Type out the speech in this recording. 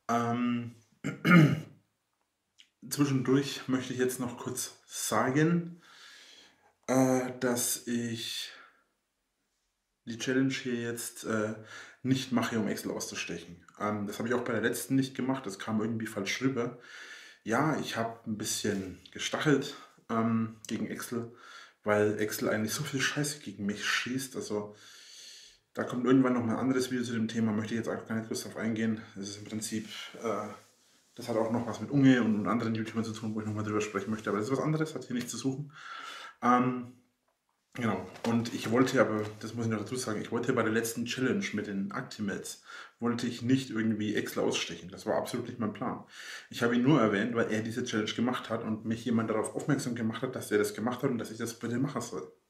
Ähm, Zwischendurch möchte ich jetzt noch kurz sagen, dass ich die Challenge hier jetzt nicht mache, um Excel auszustechen. Das habe ich auch bei der letzten nicht gemacht. Das kam irgendwie falsch rüber. Ja, ich habe ein bisschen gestachelt gegen Excel, weil Excel eigentlich so viel Scheiße gegen mich schießt. Also da kommt irgendwann noch mal ein anderes Video zu dem Thema, möchte ich jetzt auch gar nicht groß drauf eingehen. Das ist im Prinzip, das hat auch noch was mit Unge und anderen YouTubern zu tun, wo ich noch mal drüber sprechen möchte. Aber das ist was anderes, hat hier nichts zu suchen. Ähm, Genau. Und ich wollte aber, das muss ich noch dazu sagen, ich wollte bei der letzten Challenge mit den Actimels, wollte ich nicht irgendwie Excel ausstechen. Das war absolut nicht mein Plan. Ich habe ihn nur erwähnt, weil er diese Challenge gemacht hat und mich jemand darauf aufmerksam gemacht hat, dass er das gemacht hat und dass ich das bitte machen soll.